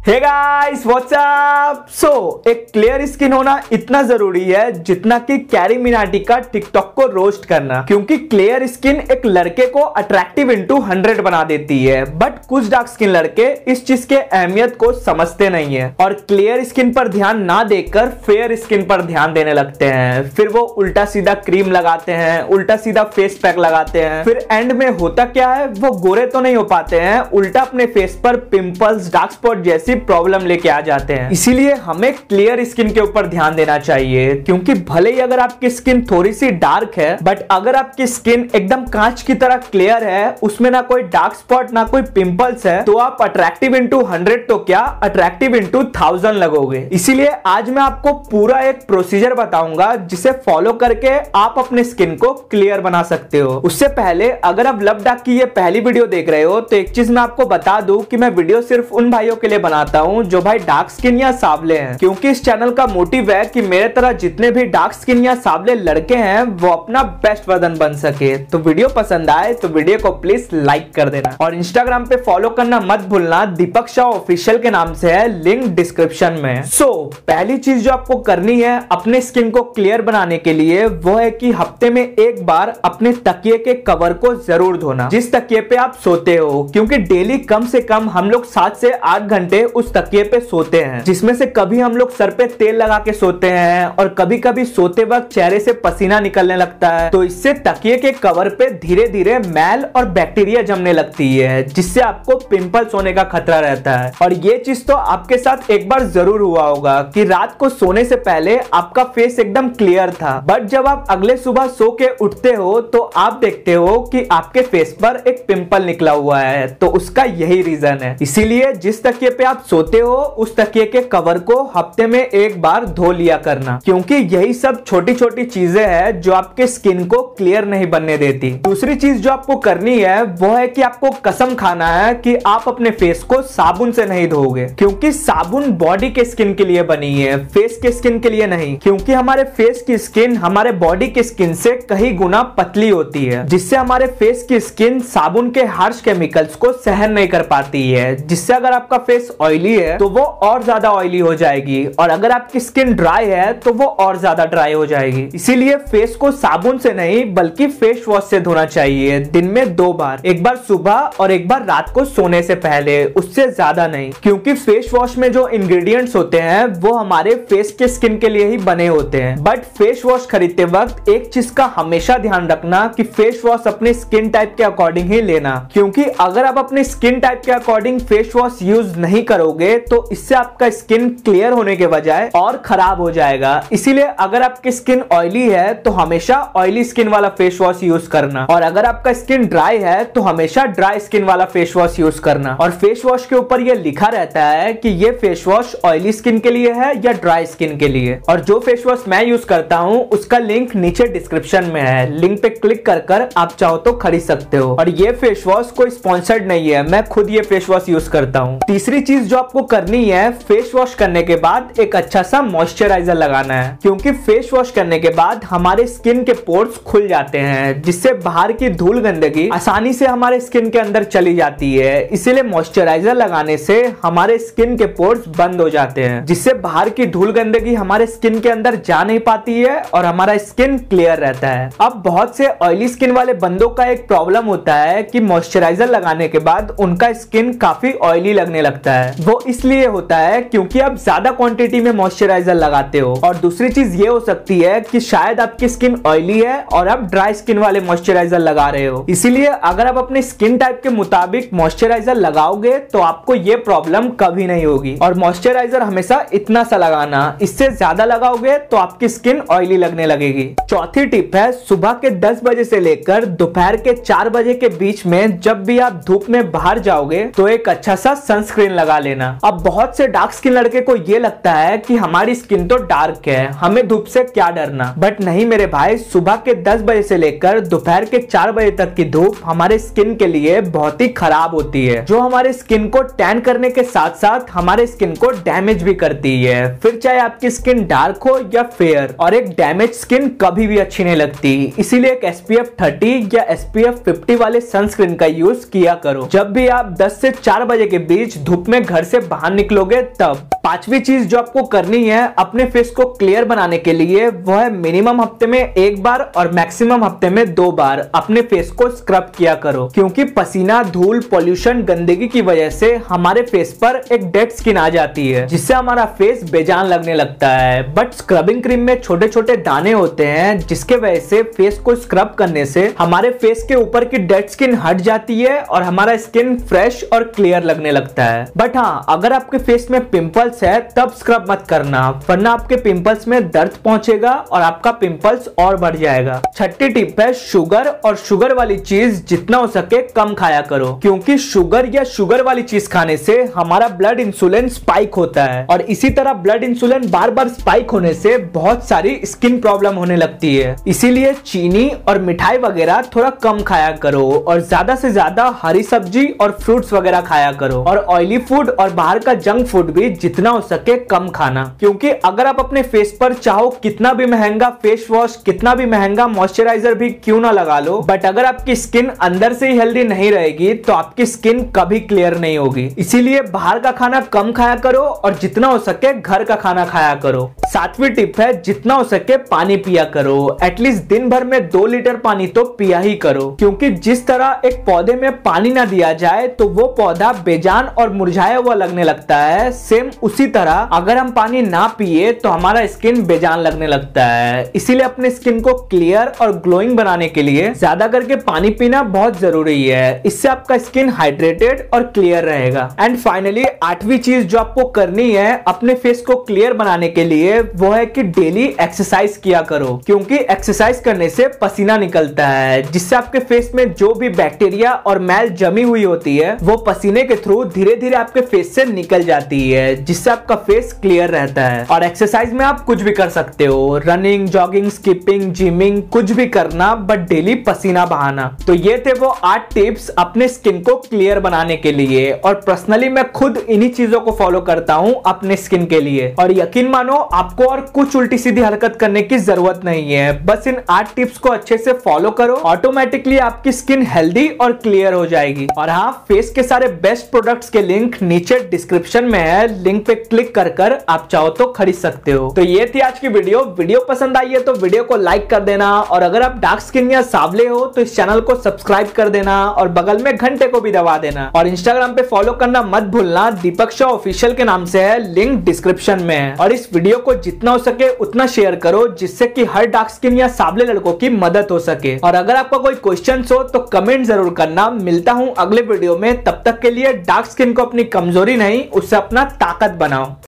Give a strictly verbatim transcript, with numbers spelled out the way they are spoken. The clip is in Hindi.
हे गाइस व्हाट्स अप। सो एक क्लियर स्किन होना इतना जरूरी है जितना कि कैरी मिनाटी का टिकटॉक को रोस्ट करना, क्योंकि क्लियर स्किन एक लड़के को अट्रैक्टिव इंटू हंड्रेड बना देती है। बट कुछ डार्क स्किन लड़के इस चीज के अहमियत को समझते नहीं है और क्लियर स्किन पर ध्यान ना देकर फेयर स्किन पर ध्यान देने लगते हैं। फिर वो उल्टा सीधा क्रीम लगाते हैं, उल्टा सीधा फेस पैक लगाते हैं। फिर एंड में होता क्या है, वो गोरे तो नहीं हो पाते हैं, उल्टा अपने फेस पर पिंपल्स, डार्क स्पॉट जैसी प्रॉब्लम लेके आ जाते हैं। इसीलिए हमें क्लियर स्किन के ऊपर ध्यान देना चाहिए, क्योंकि भले ही अगर आपकी स्किन थोड़ी सी डार्क है, बट अगर आपकी स्किन एकदम कांच की तरह क्लियर है, उसमें ना कोई डार्क स्पॉट ना कोई पिंपल्स है, तो आप अट्रैक्टिव इंटू हंड्रेड तो क्या अट्रैक्टिव इंटू थाउजेंड लगोगे। इसीलिए आज मैं आपको पूरा एक प्रोसीजर बताऊंगा जिसे फॉलो करके आप अपने स्किन को क्लियर बना सकते हो। उससे पहले अगर आप लब डार्क की ये पहली वीडियो देख रहे हो तो एक चीज मैं आपको बता दूं कि मैं वीडियो सिर्फ उन भाइयों के लिए बनाता हूं जो भाई डार्क स्किन या सावले हैं, क्योंकि इस चैनल का मोटिव है कि मेरे तरह जितने भी डार्क स्किन या सावले लड़के हैं वो अपना बेस्ट वर्जन बन सके। तो वीडियो पसंद आए तो वीडियो को प्लीज लाइक कर देना और इंस्टाग्राम पे फॉलो करना मत भूलना, दीपक शाह ऑफिशियल के नाम से है, लिंक डिस्क्रिप्शन में। सो so, पहली चीज जो आपको करनी है अपने स्किन को क्लियर बनाने के लिए वो है कि हफ्ते में एक बार अपने तकिए के कवर को जरूर धोना, जिस तकिए पे आप सोते हो, क्योंकि डेली कम से कम हम लोग सात से आठ घंटे उस तकिए पे सोते हैं, जिसमें से कभी हम लोग सर पे तेल लगा के सोते हैं और कभी कभी सोते वक्त चेहरे से पसीना निकलने लगता है। तो इससे तकिए के कवर पे धीरे धीरे मैल और बैक्टीरिया जमने लगती है, जिससे आपको पिंपल्स होने का खतरा रहता है। और ये चीज तो आपके साथ एक बार जरूर हुआ होगा कि रात को सोने से पहले आपका फेस एकदम क्लियर था, बट जब आप अगले सुबह सो के उठते हो तो आप देखते हो कि आपके फेस पर एक पिंपल निकला हुआ है। तो उसका यही रीजन है। इसीलिए जिस तकिए पे आप सोते हो उस तकिए के कवर को हफ्ते में एक बार धो लिया करना, क्योंकि यही सब छोटी छोटी चीजें हैं जो आपके स्किन को क्लियर नहीं बनने देती। दूसरी चीज जो आपको करनी है वो है कि आपको कसम खाना है कि आप अपने फेस को साबुन से नहीं धोगे, क्योंकि साबुन बॉडी के स्किन के लिए बनी है, फेस के स्किन के लिए नहीं। क्योंकि हमारे फेस की स्किन हमारे बॉडी की स्किन से कई गुना पतली होती है, जिससे हमारे फेस की स्किन साबुन के हार्श केमिकल्स को सहन नहीं कर पाती है, जिससे अगर आपका फेस ऑयली है तो वो और ज्यादा ऑयली हो जाएगी, और अगर आपकी स्किन ड्राई है तो वो और ज्यादा ड्राई हो जाएगी। इसीलिए फेस को साबुन से नहीं बल्कि फेस वॉश से धोना चाहिए, दिन में दो बार, एक बार सुबह और एक बार रात को सोने से पहले, उससे ज्यादा नहीं। क्योंकि फेस वॉश में जो इंग्रेडिएंट्स होते हैं वो हमारे फेस के स्किन के लिए ही बने होते हैं। बट फेस वॉश खरीदते वक्त एक चीज का हमेशा ध्यान रखना कि फेस वॉश अपने स्किन टाइप के अकॉर्डिंग ही लेना, क्योंकि अगर आप अपने स्किन टाइप के अकॉर्डिंग फेस वॉश यूज नहीं करोगे तो इससे आपका स्किन क्लियर होने के बजाय और खराब हो जाएगा। इसीलिए अगर आपकी स्किन ऑयली है तो हमेशा ऑयली स्किन वाला फेस वॉश यूज करना, और अगर आपका स्किन ड्राई है तो हमेशा ड्राई स्किन वाला फेस वॉश यूज करना। और फेस वॉश के ऊपर ये लिखा रहता है कि ये फेस वॉश ऑयली स्किन के लिए है या ड्राई स्किन के लिए। और जो फेस वॉश मैं यूज करता हूँ उसका लिंक नीचे डिस्क्रिप्शन में है, लिंक पे क्लिक कर कर आप चाहो तो खरीद सकते हो। और ये फेस वॉश कोई स्पॉन्सर्ड नहीं है, मैं खुद ये फेस वॉश यूज करता हूँ। तीसरी चीज जो आपको करनी है, फेस वॉश करने के बाद एक अच्छा सा मॉइस्चराइजर लगाना है, क्योंकि फेस वॉश करने के बाद हमारे स्किन के पोर्स खुल जाते हैं, जिससे बाहर की धूल गंदगी आसानी से हमारे स्किन के अंदर चली जाती है। इसीलिए मॉइस्चराइजर लगाने से हमारे स्किन के पोर्स बंद हो जाते हैं, जिससे बाहर की धूल गंदगी हमारे स्किन के अंदर जा नहीं पाती है और हमारा स्किन क्लियर रहता है। अब बहुत से ऑयली स्किन वाले बंदों का एक प्रॉब्लम होता है कि मॉइस्चराइजर लगाने के बाद उनका स्किन काफी ऑयली लगने लगता है। वो इसलिए होता है क्योंकि आप ज्यादा क्वांटिटी में मॉइस्चराइजर लगाते हो। और दूसरी चीज ये हो सकती है कि शायद आपकी स्किन ऑयली है और आप ड्राई स्किन वाले मॉइस्चराइजर लगा रहे हो। इसीलिए अगर आप अपने स्किन टाइप के मुताबिक मॉइस्चराइजर लगाओगे तो आपको ये प्रॉब्लम कभी नहीं होगी। और मॉइस्चराइजर हमेशा इतना सा लगाना, इससे ज्यादा लगाओगे तो आपकी स्किन ऑयली लगने लगेगी। चौथी टिप है, सुबह के दस बजे से लेकर दोपहर के चार बजे के बीच में जब भी आप धूप में बाहर जाओगे तो एक अच्छा सा सनस्क्रीन लगा लेना। अब बहुत से डार्क स्किन लड़के को ये लगता है कि हमारी स्किन तो डार्क है, हमें धूप से क्या डरना। बट नहीं मेरे भाई, सुबह के दस बजे से लेकर दोपहर के चार बजे तक की धूप हमारे स्किन के लिए बहुत ही खराब होती है, जो हमारे स्किन को टैन करने के साथ साथ हमारे स्किन को डैमेज भी करती है। फिर चाहे आपकी स्किन डार्क हो या फेयर, और एक डैमेज स्किन कभी भी अच्छी नहीं लगती। इसीलिए एक एस पी एफ थर्टी या एस पी एफ फिफ्टी वाले सनस्क्रीन का यूज किया करो जब भी आप दस से चार बजे के बीच धूप में घर घर से बाहर निकलोगे तब। पांचवी चीज जो आपको करनी है अपने फेस को क्लियर बनाने के लिए वो है मिनिमम हफ्ते में एक बार और मैक्सिमम हफ्ते में दो बार अपने फेस को स्क्रब किया करो, क्योंकि पसीना, धूल, पॉल्यूशन, गंदगी की वजह से हमारे फेस पर एक डेड स्किन आ जाती है जिससे हमारा फेस बेजान लगने लगता है। बट स्क्रबिंग क्रीम में छोटे छोटे दाने होते हैं जिसके वजह से फेस को स्क्रब करने से हमारे फेस के ऊपर की डेड स्किन हट जाती है और हमारा स्किन फ्रेश और क्लियर लगने लगता है। बट हाँ, अगर आपके फेस में पिंपल्स है तब स्क्रब मत करना, वरना आपके पिंपल्स में दर्द पहुंचेगा और आपका पिंपल्स और बढ़ जाएगा। छठी टिप है शुगर और शुगर वाली चीज जितना हो सके कम खाया करो, क्योंकि शुगर या शुगर वाली चीज खाने से हमारा ब्लड इंसुलिन स्पाइक होता है और इसी तरह ब्लड इंसुलिन बार बार स्पाइक होने से बहुत सारी स्किन प्रॉब्लम होने लगती है। इसीलिए चीनी और मिठाई वगैरह थोड़ा कम खाया करो और ज्यादा से ज्यादा हरी सब्जी और फ्रूट्स वगैरह खाया करो और ऑयली फूड और बाहर का जंक फूड भी जितना हो सके कम खाना, क्योंकि अगर आप अपने फेस पर चाहो कितना भी महंगा फेस वॉश, कितना भी महंगा मॉइस्चराइजर भी क्यों ना लगा लो, बट अगर आपकी स्किन अंदर से ही हेल्दी नहीं रहेगी तो आपकी स्किन कभी क्लियर नहीं होगी। इसीलिए बाहर का खाना कम खाया करो और जितना हो सके घर का खाना खाया करो। सातवीं टिप है जितना हो सके पानी पिया करो, एटलीस्ट दिन भर में दो लीटर पानी तो पिया ही करो, क्योंकि जिस तरह एक पौधे में पानी ना दिया जाए तो वो पौधा बेजान और मुरझाया हुआ लगने लगता है, सेम उसी तरह अगर हम पानी ना पिए तो हमारा स्किन बेजान लगने लगता है। इसीलिए अपने स्किन को क्लियर और ग्लोइंग बनाने के लिए ज्यादा करके पानी पीना बहुत जरूरी है, इससे आपका स्किन हाइड्रेटेड और क्लियर रहेगा। एंड फाइनली आठवीं चीज जो आपको करनी है अपने फेस को क्लियर बनाने के लिए वो है कि डेली एक्सरसाइज किया करो, क्योंकि एक्सरसाइज करने से पसीना निकलता है जिससे आपके फेस में जो भी बैक्टीरिया और मैल जमी हुई होती है वो पसीने के थ्रू धीरे धीरे आपके फेस से निकल जाती है, जिससे आपका फेस क्लियर रहता है। और एक्सरसाइज में आप कुछ भी कर सकते हो, रनिंग, जॉगिंग, स्किपिंग, जिमिंग, कुछ भी करना, बट डेली पसीना बहाना। तो ये थे वो आठ टिप्स अपने स्किन को क्लियर बनाने के लिए, और पर्सनली मैं खुद इन्हीं चीजों को फॉलो करता हूँ अपने स्किन के लिए। और यकीन मानो आपको और कुछ उल्टी सीधी हरकत करने की जरूरत नहीं है, बस इन आठ टिप्स को अच्छे से फॉलो करो, ऑटोमेटिकली आपकी स्किन हेल्दी और क्लियर हो जाएगी। और हाँ, फेस के सारे बेस्ट प्रोडक्ट्स के लिंक नीचे डिस्क्रिप्शन में है, लिंक पे क्लिक कर कर आप चाहो तो खरीद सकते हो। तो ये थी आज की वीडियो। वीडियो पसंद आई है तो वीडियो को लाइक कर देना, और अगर आप डार्क स्किन या सावले हो तो इस चैनल को सब्सक्राइब कर देना और बगल में घंटे को भी दबा देना। और इंस्टाग्राम पे फॉलो करना मत भूलना, दीपक शॉ ऑफिशियल के नाम से है, लिंक डिस्क्रिप्शन में है। और इस वीडियो को जितना हो सके उतना शेयर करो जिससे कि हर डार्क स्किन या सावले लड़कों की मदद हो सके। और अगर आपका कोई क्वेश्चन हो तो कमेंट जरूर करना। मिलता हूं अगले वीडियो में, तब तक के लिए डार्क स्किन को अपनी कमजोरी नहीं, उससे अपना ताकत बनाओ।